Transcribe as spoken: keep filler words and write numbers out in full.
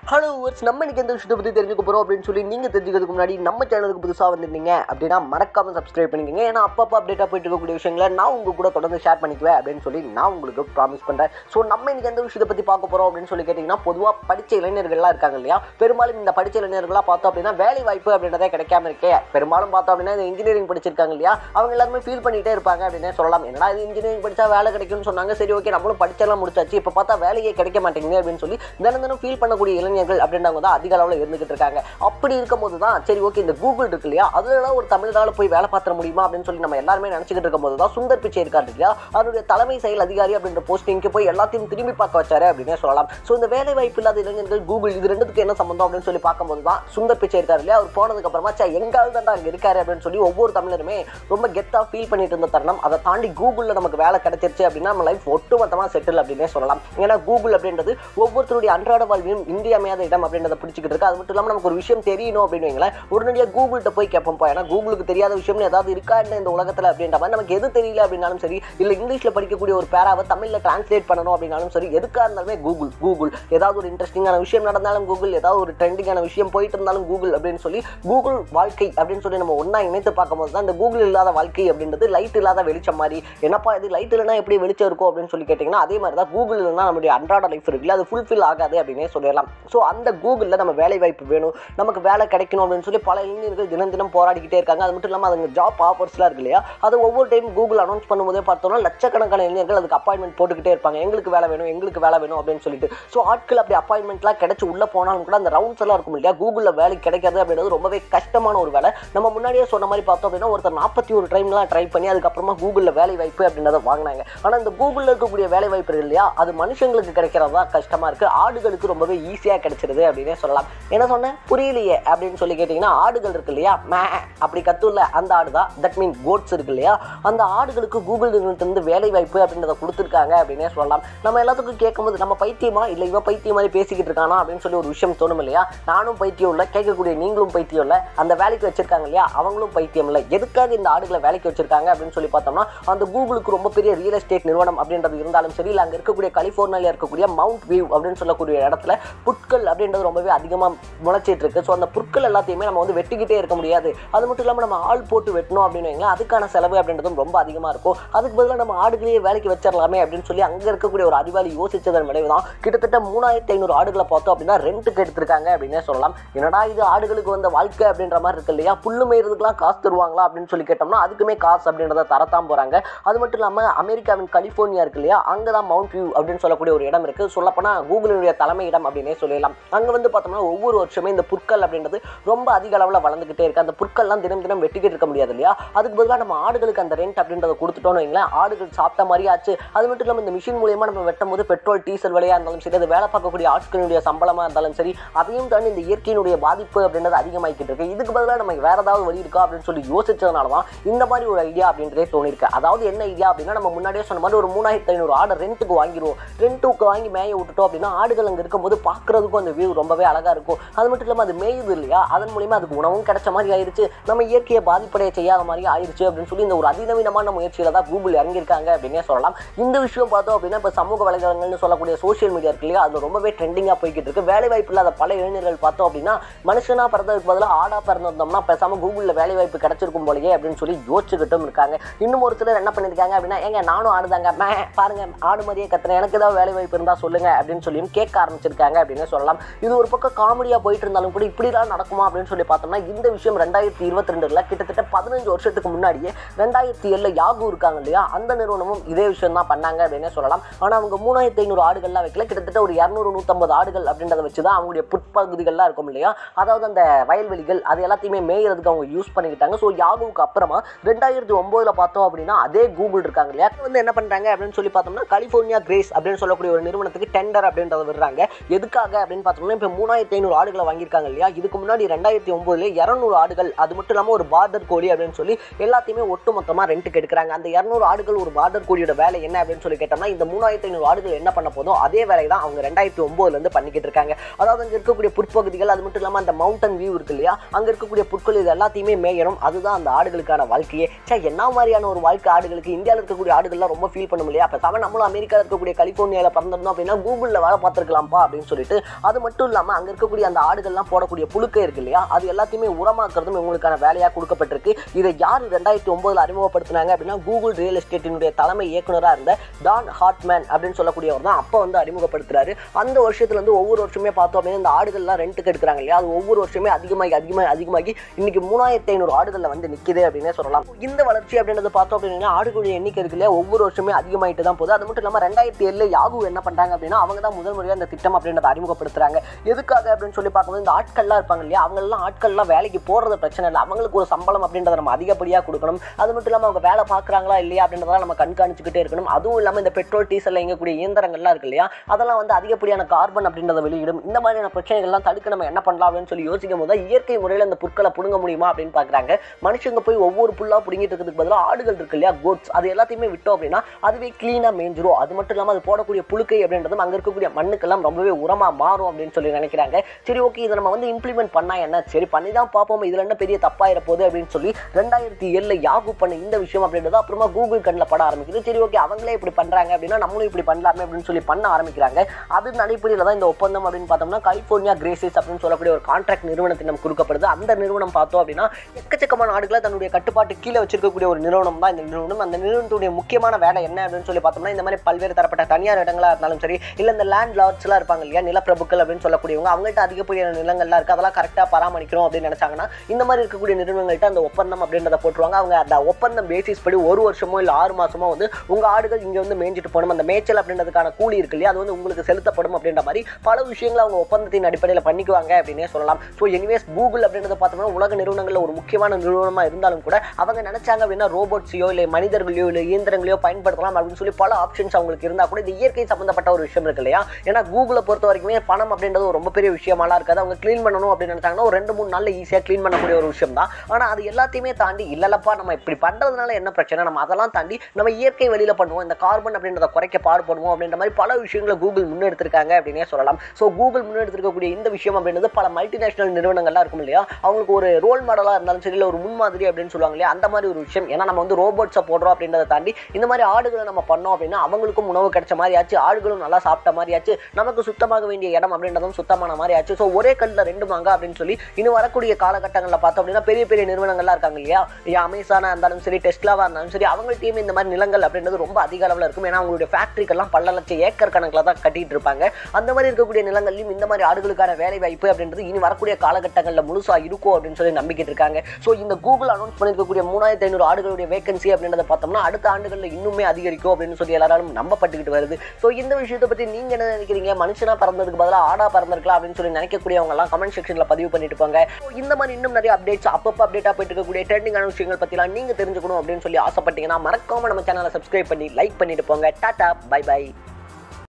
Hello verse நம்ம இன்னைக்கு எந்த விஷயத்தை பற்றி தெரிஞ்சுக்க போகிறோம் அப்படின்னு சொல்லி நீங்கள் தெரிஞ்சுக்கிறதுக்கு முன்னாடி நம்ம சேனலுக்கு புதுசாக வந்துருந்தீங்க அப்படின்னா மறக்காமல் சப்ஸ்கிரைப் பண்ணிக்கோங்க. ஏன்னா அப்பப்போ அப்டேட்டாக போயிட்டு இருக்கக்கூடிய விஷயங்களை நான் உங்கள் கூட தொடர்ந்து ஷேர் பண்ணிக்குவேன் அப்படின்னு சொல்லி நான் உங்களுக்கு ப்ராமிஸ் பண்ணுறேன். ஸோ நம்ம இன்னைக்கு எந்த விஷயத்தை பற்றி பார்க்க போகிறோம் அப்படின்னு சொல்லி கேட்டிங்கன்னா, பொதுவாக படித்த இளைஞர்கள்லாம் இருக்காங்க இல்லையா, பெரும்பாலும் இந்த படித்த இளைஞர்களாக பார்த்தோம் அப்படின்னா வேலை வாய்ப்பு அப்படின்றதே கிடைக்காம இருக்கே. பெரும்பாலும் பார்த்தோம் அப்படின்னா இந்த இன்ஜினியரிங் படிச்சிருக்காங்க இல்லையா, அவங்க எல்லாருமே ஃபீல் பண்ணிகிட்டே இருப்பாங்க அப்படின்னே சொல்லலாம். என்னடா இது இன்ஜினியரிங் படித்தா வேலை கிடைக்கும்னு சொன்னாங்க, சரி ஓகே நம்மளும் படிச்செல்லாம் முடிச்சாச்சு, இப்போ பார்த்தா வேலையே கிடைக்க மாட்டேங்குது அப்படின்னு சொல்லி தினம் தினம் ஃபீல் பண்ணக்கூடிய இளைஞர்கள் அப்படின்றவங்க தான் அதிக அளவில் இருந்துகிட்டு இருக்காங்க. அப்படி இருக்கும்போது தான் சரி ஓகே இந்த கூகுள் இருக்கு இல்லையா, அதுல ஒரு தமிழ்நாடு போய் வேலை பார்த்துட முடியுமா அப்படின்னு சொல்லி நம்ம எல்லாருமே நினைச்சிட்டு இருக்கும்போது தான் சுந்தர் பிச்சை இருக்காரு இல்லையா, அவருடைய தலைமை செயல் அதிகாரி அப்படின்ற போஸ்டிங்க்கு போய் எல்லாத்தையும் திரும்பி பார்க்க வச்சாரு அப்படின்னே சொல்லலாம். ஸோ இந்த வேலை வாய்ப்பு இல்லாத இளைஞர்கள் கூகுள் இது ரெண்டுத்துக்கு என்ன சம்பந்தம் அப்படின்னு சொல்லி பார்க்கும்போது தான் சுந்தர் பிச்சை இருக்காரு இல்லையா, அவர் போனதுக்கு அப்புறமா சே எங்காவது தான் அங்கே இருக்காரு அப்படின்னு சொல்லி ஒவ்வொரு தமிழருமே ரொம்ப கெத்தா ஃபீல் பண்ணிட்டு இருந்த தருணம். அதை தாண்டி கூகுளில் நமக்கு வேலை கிடைச்சிருச்சு அப்படின்னா நம்ம லைஃப் ஒட்டுமொத்தமாக செட்டில் அப்படின்னே சொல்லலாம். ஏன்னா கூகுள் அப்படின்றது ஒவ்வொருத்தருடைய அன்றாட வாழ்வியும் இன்றியமையாத இடம் அப்படின்றத பிடிச்சிக்கிட்டு இருக்கு. அது மட்டும் இல்லாமல் நமக்கு ஒரு விஷயம் தெரியணும் அப்படின்னு வைங்களேன், உடனடியாக கூகுள்கிட்ட போய் கேட்போம். ஏன்னா கூகுளுக்கு தெரியாத விஷயம் ஏதாவது இருக்கா இந்த உலகத்தில் அப்படின்ற மாதிரி நமக்கு எது தெரியல அப்படின்னாலும் சரி, இல்லை இங்கிலீஷில் படிக்கக்கூடிய ஒரு பேராவை தமிழில் டிரான்ஸ்லேட் பண்ணணும் அப்படின்னாலும் சரி, எதுக்காக இருந்தாலுமே கூகுள் கூகுள் ஏதாவது ஒரு இன்ட்ரெஸ்டிங்கான விஷயம் நடந்தாலும் கூகுள், ஏதாவது ஒரு ட்ரெண்டிங்கான விஷயம் போயிட்டு இருந்தாலும் கூகுள் அப்படின்னு சொல்லி கூகுள் வாழ்க்கை அப்படின்னு சொல்லி நம்ம ஒன்றா இணைத்து பார்க்கும்போது தான் இந்த கூகுள் இல்லாத வாழ்க்கை அப்படின்றது லைட் இல்லாத வெளிச்சம் மாதிரி. என்னப்பா இது லைட் இல்லைனா எப்படி வெளிச்சம் இருக்கும் அப்படின்னு சொல்லி கேட்டிங்கன்னா, அதே மாதிரி தான் கூகுள் இல்லைனா நம்மளுடைய அன்றாட லைஃப் இருக்குல்ல அது ஃபுல்ஃபில் ஆகாது அப்படின்னே சொல்லலாம். ஸோ அந்த கூகுளில் நம்ம வேலை வாய்ப்பு வேணும், நமக்கு வேலை கிடைக்கணும் அப்படின்னு சொல்லி பல இளைஞர்கள் தினம் தினம் போராடிக்கிட்டே இருக்காங்க. அது மட்டும் இல்லாமல் அதுங்க ஜாப் ஆஃபர்ஸ்லாம் இருக்கு இல்லையா, அது ஒவ்வொரு டைம் கூகுள் அனௌன்ஸ் பண்ணும்போதே பார்த்தோம்னா லட்சக்கணக்கான இளைஞர்கள் அதுக்கு அப்பாயின்மெண்ட் போட்டுக்கிட்டே இருப்பாங்க, எங்களுக்கு வேலை வேணும் எங்களுக்கு வேலை வேணும் அப்படின்னு சொல்லிட்டு. ஸோ ஆட்கள் அப்படி அப்பாயின்மெண்ட்லாம் கிடைச்சி உள்ளே போனாலும் கூட அந்த ரவுண்ட்ஸ் எல்லாம் இருக்கும் இல்லையா, கூகுளில் வேலை கிடைக்காது அப்படின்றது ரொம்பவே கஷ்டமான ஒரு வேலை. நம்ம முன்னாடியே சொன்ன மாதிரி பார்த்தோம் அப்படின்னா ஒருத்தர் நாற்பத்தி ஒரு டைம்லாம் ட்ரை பண்ணி அதுக்கப்புறமா கூகுளில் வேலை வாய்ப்பு அப்படின்றத வாங்கினாங்க. ஆனால் இந்த கூகுளில் இருக்கக்கூடிய வேலை வாய்ப்பு இருக்கு இல்லையா, அது மனுஷங்களுக்கு கிடைக்கிறதா கஷ்டமாக இருக்குது, ஆடுகளுக்கு ரொம்பவே ஈஸியாக கிடைச்சிருது அப்படின்னே சொல்லலாம். என்ன சொன்னேன் புரியலையே அப்படின்னு சொல்லி கேட்டிங்கன்னா, ஆடுகள் இருக்கு இல்லையா மே அப்படி கத்துள்ள அந்த ஆடு தான், தட் மீன் கோட்ஸ் இருக்கு இல்லையா, அந்த ஆடுகளுக்கு கூகுள் நிறுவனத்திலிருந்து வேலை வாய்ப்பு அப்படின்றத கொடுத்துருக்காங்க அப்படின்னே சொல்லலாம். நம்ம எல்லாத்துக்கும் கேட்கும்போது நம்ம பைத்தியமா இல்லை இவன் பைத்தியம் மாதிரி பேசிக்கிட்டு இருக்கானா அப்படின்னு சொல்லி ஒரு விஷயம் தோணும் இல்லையா. நானும் பைத்தியம் இல்லை, கேட்கக்கூடிய நீங்களும் பைத்தியம் இல்லை, அந்த வேலைக்கு வச்சிருக்காங்க இல்லையா அவங்களும் பைத்தியம் இல்லை. எதுக்காக இந்த ஆடுகளை வேலைக்கு வச்சிருக்காங்க அப்படின்னு சொல்லி பார்த்தோம்னா, அந்த கூகுளுக்கு ரொம்ப பெரிய ரியல் எஸ்டேட் நிறுவனம் அப்படின்றது இருந்தாலும் சரி, இல்லை அங்கே இருக்கக்கூடிய கலிஃபோர்னியாவில் இருக்கக்கூடிய மவுண்ட் வியூ அப்படின்னு சொல்லக்கூடிய இடத்துல புட்கள் அப்படின்றது ரொம்பவே அதிகமாக முளைச்சிட்டு இருக்கு. ஸோ அந்த புற்கள் எல்லாத்தையுமே நம்ம வந்து வெட்டிக்கிட்டே இருக்க முடியாது. அது மட்டும் இல்லாமல் நம்ம ஆள் போட்டு வெட்டணும் அப்படின்னு வைங்களா, அதுக்கான செலவு அப்படின்றதும் ரொம்ப அதிகமாக இருக்கும். அதுக்கு பதிலாக நம்ம ஆடுகளையே வேலைக்கு வச்சிடலாமே அப்படின்னு சொல்லி அங்கே இருக்கக்கூடிய ஒரு அறிவாளி யோசிச்சதன் விளைவு தான் கிட்டத்தட்ட மூணாயிரத்தி ஐநூறு ஆடுகளை பார்த்தோம் அப்படின்னா ரெண்டுக்கு எடுத்திருக்காங்க அப்படின்னே சொல்லலாம். என்னடா இது ஆடுகளுக்கு வந்த வாழ்க்கை அப்படின்ற மாதிரி இருக்கு இல்லையா, புல்லு மேய்றதுக்குலாம் காசு தருவாங்களா அப்படின்னு சொல்லி கேட்டோம்னா அதுக்குமே காசு அப்படின்றத தரத்தான் போகிறாங்க. அது மட்டும் இல்லாமல் அமெரிக்காவின் கலிஃபோர்னியா இருக்கு இல்லையா, அங்கே தான் மவுண்ட் வியூ அப்படின்னு சொல்லக்கூடிய ஒரு இடம் இருக்குது. சொல்லப்போனால் கூகுளுடைய தலைமை இடம் அப்படின்னே சொல்லலாம். அங்கே வந்து பார்த்தோம்னா ஒவ்வொரு வருஷமே இந்த புற்கள் அப்படின்றது ரொம்ப அதிக அளவில் வளர்ந்துகிட்டே இருக்கு. அந்த புற்கள்லாம் தினம் தினம் வெட்டிக்கிட்டு இருக்க முடியாது இல்லையா, அதுக்கு பதிலாக நம்ம ஆடுகளுக்கு அந்த ரெண்ட் அப்படின்றத கொடுத்துட்டோம்னு வைங்களேன், ஆடுகள் சாப்பிட்ட மாதிரி ஆச்சு. அது மட்டும் இல்லாமல் இந்த மிஷின் மூலியமா நம்ம வெட்டும் போது பெட்ரோல் டீசல் விலையாக இருந்தாலும் சரி, அது வேலை பார்க்கக்கூடிய ஆட்களுடைய சம்பளமாக இருந்தாலும் சரி, அதையும் தாண்டி இந்த இயற்கையினுடைய பாதிப்பு அப்படின்றது அதிகமாகிக்கிட்டு இருக்கு. இதுக்கு பதிலாக நமக்கு வேற ஏதாவது வழி இருக்கா அப்படின்னு சொல்லி யோசிச்சதுனால தான் இந்த மாதிரி ஒரு ஐடியா அப்படின்றதே தோணிருக்கு. அதாவது என்ன ஐடியா அப்படின்னா, நம்ம முன்னாடியே சொன்ன மாதிரி ஒரு மூணாயிரத்தி ஐநூறு ஆடு ரெண்ட்டுக்கு வாங்கிடுவோம், ரெண்ட்டுக்கு வாங்கி மேய விட்டுட்டோம் அப்படின்னா ஆடுகள் அங்கே இருக்கும்போது பார்க்கறதுக்கும் அந்த வியூ ரொம்பவே அழகா இருக்கும். அது மட்டும் இல்லாமல் அது மேயுது இல்லையா, அதன் மூலியமா அதுக்கு உணவும் கிடைச்ச மாதிரி ஆயிடுச்சு, நம்ம இயற்கையை பாதிப்படைய செய்யாத மாதிரி ஆயிடுச்சு அப்படின்னு சொல்லி இந்த ஒரு அதிநவீனமான முயற்சியில தான் கூகுள் இறங்கியிருக்காங்க அப்படின்னே சொல்லலாம். இந்த விஷயம் பார்த்தோம் அப்படின்னா இப்போ சமூக வலைதளங்கள்னு சொல்லக்கூடிய சோசியல் மீடியா இருக்கு இல்லையா, அது ரொம்பவே ட்ரெண்டிங்காக போய்கிட்டு இருக்கு. வேலை வாய்ப்பு இல்லாத பல இளைஞர்கள் பார்த்தோம் அப்படின்னா, மனுஷனா பிறந்ததுக்கு பதிலாக ஆடா பிறந்திருந்தோம்னா பேசாம கூகுளில் வேலை வாய்ப்பு கிடைச்சிருக்கும் போலயே அப்படின்னு சொல்லி யோசிச்சுக்கிட்டும் இருக்காங்க. இன்னும் ஒரு சிலர் என்ன பண்ணியிருக்காங்க அப்படின்னா, ஏங்க நானும் ஆடுதாங்க மே பாருங்க ஆடு மாதிரியே கத்துறேன், எனக்கு ஏதாவது வேலை வாய்ப்பு இருந்தால் சொல்லுங்க அப்படின்னு சொல்லியும் கேட்க ஆரம்பிச்சிருக்காங்க அப்படின்னு சொல்லலாம். இது ஒரு பக்கம் காமெடியாக போயிட்டு இருந்தாலும் கூட இப்படிலாம் நடக்குமா அப்படின்னு சொல்லி பார்த்தோம்னா, இந்த விஷயம் ரெண்டாயிரத்தி இருபத்தி ரெண்டுல கிட்டத்தட்ட பதினஞ்சு வருஷத்துக்கு முன்னாடியே ரெண்டாயிரத்தி ஏழுல யாகு இருக்காங்க இல்லையா, அந்த நிறுவனமும் இதே விஷயம் தான் பண்ணாங்க அப்படின்னு சொல்லலாம். ஆனால் அவங்க மூணாயிரத்தி ஐநூறு ஆடுகள்லாம் வைக்கல, கிட்டத்தட்ட ஒரு இரநூறு நூற்றம்பது ஆடுகள் அப்படின்றத வச்சு தான் அவங்களுடைய புட்பகுதிகள்லாம் இருக்கும் இல்லையா, அதாவது அந்த வயல்வெளிகள் அது எல்லாத்தையுமே மேய்கிறதுக்கு அவங்க யூஸ் பண்ணிக்கிட்டாங்க. ஸோ யாகுவுக்கு அப்புறமா ரெண்டாயிரத்தி ஒன்பதுல பார்த்தோம் அப்படின்னா அதே கூகுள் இருக்காங்க இல்லையா, வந்து என்ன பண்ணுறாங்க அப்படின்னு சொல்லி பார்த்தோம்னா கலிஃபோர்னியா கிரேஸ் அப்படின்னு சொல்லக்கூடிய ஒரு நிறுவனத்துக்கு டெண்டர் அப்படின்றத விடுறாங்க. எதுக்காக அப்படின்னு பார்த்தோம்னா, இப்போ மூணாயிரத்தி ஐநூறு ஆடுகளை வாங்கியிருக்காங்க இல்லையா, இதுக்கு முன்னாடி ரெண்டாயிரத்தி ஒன்பதுல இரநூறு ஆடுகள், அது மட்டும் இல்லாமல் ஒரு பார்டர் கோழி அப்படின்னு சொல்லி எல்லாத்தையுமே ஒட்டு மொத்தமாக ரெண்டுக்கு எடுக்கிறாங்க. அந்த இரநூறு ஆடுகள் ஒரு பார்டர் கோழியோட வேலை என்ன அப்படின்னு சொல்லி கேட்டோம்னா, இந்த மூணாயிரத்தி ஐநூறு ஆடுகள் என்ன பண்ண போதும் அதே வேலை தான் அவங்க ரெண்டாயிரத்தி ஒன்பதுல இருந்து பண்ணிக்கிட்டு இருக்காங்க. அதாவது அங்கே இருக்கக்கூடிய புற்பகுதிகள், அது மட்டும் இல்லாமல் அந்த மவுண்டன் வியூ இருக்கு இல்லையா, அங்கே இருக்கக்கூடிய புற்கள் இது எல்லாத்தையுமே மேயணும், அதுதான் அந்த ஆடுகளுக்கான வாழ்க்கையே. சே என்ன மாதிரியான ஒரு வாழ்க்கை ஆடுகளுக்கு. இந்தியாவில் இருக்கக்கூடிய ஆடுகள்லாம் ரொம்ப ஃபீல் பண்ணும் இல்லையா, அப்போ நம்மளும் அமெரிக்காவில் இருக்கக்கூடிய கலிஃபோர்னியாவில் பிறந்திருந்தோம் அப்படின்னா கூகுளில் வேலை பார்த்துருக்கலாம்ப்பா அப்படின்னு சொல்லிட்டு அது மட்டும் இல்லாமல் அங்கே இருக்கக்கூடிய அந்த ஆடுகள்லாம் போடக்கூடிய புழுக்கை இருக்கு இல்லையா, அது எல்லாத்தையுமே உரமாக்குறதும் இவங்களுக்கான வேலையாக கொடுக்கப்பட்டிருக்கு. இதை யார் ரெண்டாயிரத்தி ஒன்பதுல அறிமுகப்படுத்தினாங்க அப்படின்னா கூகுள் ரியல் எஸ்டேட்டினுடைய தலைமை இயக்குனராக இருந்த டான் ஹார்ட்மேன் அப்படின்னு சொல்லக்கூடியவர் தான் அப்போ வந்து அறிமுகப்படுத்துறாரு. அந்த வருஷத்துல இருந்து ஒவ்வொரு வருஷமே பார்த்தோம் அப்படின்னா இந்த ஆடுகள்லாம் ரெண்ட்டுக்கு எடுக்கிறாங்க இல்லையா, அது ஒவ்வொரு வருஷமே அதிகமாகி அதிகமாக அதிகமாகி இன்னைக்கு மூணாயிரத்தி ஐநூறு ஆடுகளில் வந்து நிற்கிது அப்படின்னே சொல்லலாம். இந்த வளர்ச்சி அப்படின்றது பார்த்தோம் அப்படின்னா ஆடுகளுடைய எண்ணிக்கை இருக்கு இல்லையா, ஒவ்வொரு வருஷமே அதிகமாயிட்டு தான் போகுது. அது மட்டும் இல்லாமல் ரெண்டாயிரத்தி ஏழுல யாகு என்ன பண்றாங்க அப்படின்னா அவங்க தான் முதல் முறையாக இந்த திட்டம் அப்படின்றத அறிமுகப்படுத்துறாங்க. எதுக்காக அப்படின்னு சொல்லி பார்க்கும்போது இந்த ஆட்கள்லாம் இருப்பாங்க இல்லையா, அவங்க எல்லாம் ஆட்கள்லாம் வேலைக்கு போறது பிரச்சனை இல்லை, அவங்களுக்கு ஒரு சம்பளம் அப்படின்றத நம்ம அதிகப்படியாக கொடுக்கணும். அது மட்டும் இல்லாமல் அவங்க வேலை பார்க்குறாங்களா இல்லையா அப்படின்றத நம்ம கண்காணிச்சுக்கிட்டே இருக்கணும். அதுவும் இல்லாமல் இந்த பெட்ரோல் டீசல் இயங்கக்கூடிய இயந்திரங்கள்லாம் இருக்கு இல்லையா, அதெல்லாம் வந்து அதிகப்படியான கார்பன் அப்படின்றத வெளியிடும். இந்த மாதிரியான பிரச்சனைகள்லாம் தடுக்க நம்ம என்ன பண்ணலாம் அப்படின்னு சொல்லி யோசிக்கும் போது இயற்கை முறையில் இந்த புற்களை புடுங்க முடியுமா அப்படின்னு பார்க்குறாங்க. மனுஷங்க போய் ஒவ்வொரு புல்லாக பிடிங்கிட்டு இருக்கிறதுக்கு பதிலாக ஆடுகள் இருக்கு இல்லையா, கோட்ஸ், அது எல்லாத்தையுமே விட்டோம் அப்படின்னா அதுவே கிளீனாக மேஞ்சிரும். அது மட்டும் இல்லாமல் அது போடக்கூடிய புழுக்கை அப்படின்றதும் அங்கே இருக்கக்கூடிய மண்ணுக்கெல்லாம் ரொம்பவே உரமாக மாறும் அப்படின்னு சொல்லி நினைக்கிறாங்க. சரி, ஓகே, இதை நம்ம வந்து இம்ப்ளிமெண்ட் பண்ணா என்ன, சரி பண்ணி தான் பார்ப்போம், இதில் என்ன பெரிய தப்பாயிர போகுது அப்படின்னு சொல்லி ரெண்டாயிரத்தி ஏழுல யாகு பண்ண இந்த விஷயம் அப்படின்றது அப்புறமா கூகுள் கண்ணில் பட ஆரம்பிக்குது. சரி, ஓகே, அவங்களே இப்படி பண்ணுறாங்க அப்படின்னா நம்மளும் இப்படி பண்ணலாமே அப்படின்னு சொல்லி பண்ண ஆரம்பிக்கிறாங்க. அது அடிப்படையில் தான் இந்த ஒப்பந்தம் அப்படின்னு பார்த்தோம்னா கலிபோர்னியா கிரேசிஸ் அப்படின்னு சொல்லக்கூடிய ஒரு கான்ட்ராக்ட் நிறுவனத்தின் நம்ம கொடுக்கப்படுது. அந்த நிறுவனம் பார்த்தோம் அப்படின்னா எக்கச்சக்கமான ஆடுகளை தன்னுடைய கட்டுப்பாட்டு கீழே வச்சிருக்கக்கூடிய ஒரு நிறுவனம் தான் இந்த நிறுவனம். அந்த நிறுவனத்துடைய முக்கியமான வேலை என்ன அப்படின்னு சொல்லி பார்த்தோம்னா இந்த மாதிரி பல்வேறு தரப்பட்ட தனியார் இடங்களா இருந்தாலும் சரி, இல்லை இந்த லேண்ட் லார்ட்ஸ்லாம் இருப்பாங்க இல்லையா, நிலப்பிரபுக்கள் அப்படின்னு சொல்லக்கூடியவங்க, அவங்கள்ட்ட அதிகப்படியான நிலங்கள்லாம் இருக்குது, அதெல்லாம் கரெக்டாக பராமரிக்கணும் அப்படின்னு நினைச்சாங்கன்னா இந்த மாதிரி இருக்கக்கூடிய நிறுவனங்கள்ட்ட அந்த ஒப்பந்தம் அப்படின்றத போட்டுருவாங்க. அவங்க அந்த ஒப்பந்தம் பேசிஸ் படி ஒரு வருஷமோ இல்லை ஆறு மாசமோ வந்து உங்க ஆடுகள் இங்கே வந்து மேய்ஞ்சிட்டு போகணும், அந்த மேய்ச்சல் அப்படின்றதுக்கான கூலி இருக்கு இல்லையா, அது வந்து உங்களுக்கு செலுத்தப்படும் அப்படின்ற மாதிரி பல விஷயங்களை அவங்க ஒப்பந்தத்தின் அடிப்படையில் பண்ணிக்குவாங்க அப்படின்னே சொல்லலாம். ஸோ எனிவேஸ் கூகுள் அப்படின்றத பார்த்தோம்னா உலக நிறுவனங்களில் ஒரு முக்கியமான நிறுவனமாக இருந்தாலும் கூட அவங்க நினைச்சாங்க அப்படின்னா ரோபோட்ஸையோ இல்லை மனிதர்களையோ இல்லை இயந்திரங்களையோ பயன்படுத்தலாம் அப்படின்னு சொல்லி பல ஆப்ஷன்ஸ் அவங்களுக்கு இருந்தால் கூட இது இயற்கை சம்பந்தப்பட்ட ஒரு விஷயம் இருக்கு இல்லையா. ஏன்னா கூகுளை பொறுத்த வரைக்குமே பணம் அப்படின்றது ஒரு ரொம்ப பெரிய விஷயமாலாம் இருக்காது. அவங்க க்ளீன் பண்ணணும் அப்படின்னு நினைச்சாங்கன்னா ஒரு ரெண்டு மூணு நாளில் ஈஸியாக க்ளீன் பண்ணக்கூடிய ஒரு விஷயம் தான். ஆனால் அது எல்லாத்தையுமே தாண்டி இல்லைல்லப்பா நம்ம இப்படி பண்ணுறதுனால என்ன பிரச்சனை, நம்ம அதெல்லாம் தாண்டி நம்ம இயற்கை வழியில் பண்ணுவோம், இந்த கார்பன் அப்படின்றத குறைக்க பாடுபடுவோம் அப்படின்ற மாதிரி பல விஷயங்களை கூகுள் முன்னெடுத்திருக்காங்க அப்படின்னே சொல்லலாம். ஸோ கூகுள் முன்னெடுத்திருக்கக்கூடிய இந்த விஷயம் அப்படின்றது பல மல்டிநேஷனல் நிறுவனங்கள்லாம் இருக்கும் இல்லையா, அவங்களுக்கு ஒரு ரோல் மாடலாக இருந்தாலும் சரி, இல்லை ஒரு முன்மாதிரி அப்படின்னு சொல்லுவாங்க இல்லையா, அந்த மாதிரி ஒரு விஷயம். ஏன்னா நம்ம வந்து ரோபோட்ஸை போடுறோம் அப்படின்றத தாண்டி இந்த மாதிரி ஆடுகளை நம்ம பண்ணோம் அப்படின்னா அவங்களுக்கும் உணவு கிடைச்ச மாதிரி ஆச்சு, ஆடுகளும் நல்லா சாப்பிட்ட மாதிரி ஆச்சு, நமக்கு சுத்தமாக வேண்டிய இடம் அப்படின்றதும் சுத்தமான மாதிரி ஆச்சு. ஸோ ஒரே கல்லில் ரெண்டு மாங்கா அப்படின்னு சொல்லி இன்னும் வரக்கூடிய காலகட்டங்களில் பார்த்தோம் அப்படின்னா பெரிய பெரிய நிறுவனங்கள்லாம் இருக்காங்க இல்லையா, அமேசானாக இருந்தாலும் சரி, டெஸ்லாவாக இருந்தாலும் சரி, அவங்கள்ட்டையுமே இந்த மாதிரி நிலங்கள் அப்படின்றது ரொம்ப அதிக அளவில் இருக்கும். ஏன்னா அவங்களுடைய ஃபேக்ட்ரிக்கெல்லாம் பல லட்சம் ஏக்கர் கணக்கில் தான் கட்டிட்டு இருப்பாங்க. அந்த மாதிரி இருக்கக்கூடிய நிலங்கள்லையும் இந்த மாதிரி ஆடுகளுக்கான வேலை வாய்ப்பு அப்படின்றது இனி வரக்கூடிய காலகட்டங்களில் முழுசாக இருக்கும் அப்படின்னு சொல்லி நம்பிக்கிட்டு இருக்காங்க. ஸோ இந்த கூகுள் அனௌன்ஸ் பண்ணியிருக்கக்கூடிய மூணாயிரத்தி ஐநூறு ஆடுகளுடைய வேகன்சி அப்படின்றத பார்த்தோம்னா அடுத்த ஆண்டுகளில் இன்னுமே அதிகரிக்கும் அப்படின்னு சொல்லி எல்லாரும் நம்பப்பட்டுக்கிட்டு வருது. ஸோ இந்த விஷயத்தை பற்றி நீங்கள் என்ன நினைக்கிறீங்க, மனுஷனா பறந்ததுக்கு பதிலாக ஆடா பறந்திருக்கலாம் அப்படின்னு சொல்லி நினைக்கக்கூடியவங்க எல்லாம் கமெண்ட் செக்ஷனில் பதிவு பண்ணிட்டு போங்க. இந்த மாதிரி இன்னும் நிறைய அப்டேட்ஸ் அப்பப்போ அப்டேட்டாக போயிட்டு இருக்கக்கூடிய ட்ரெண்டிங்கான விஷயங்கள் பற்றிலாம் நீங்கள் தெரிஞ்சுக்கணும் அப்படின்னு சொல்லி ஆசைப்பட்டீங்கன்னா மறக்காம நம்ம சேனலை சப்ஸ்கிரைப் பண்ணி லைக் பண்ணிட்டு போங்க. Tata, bye by.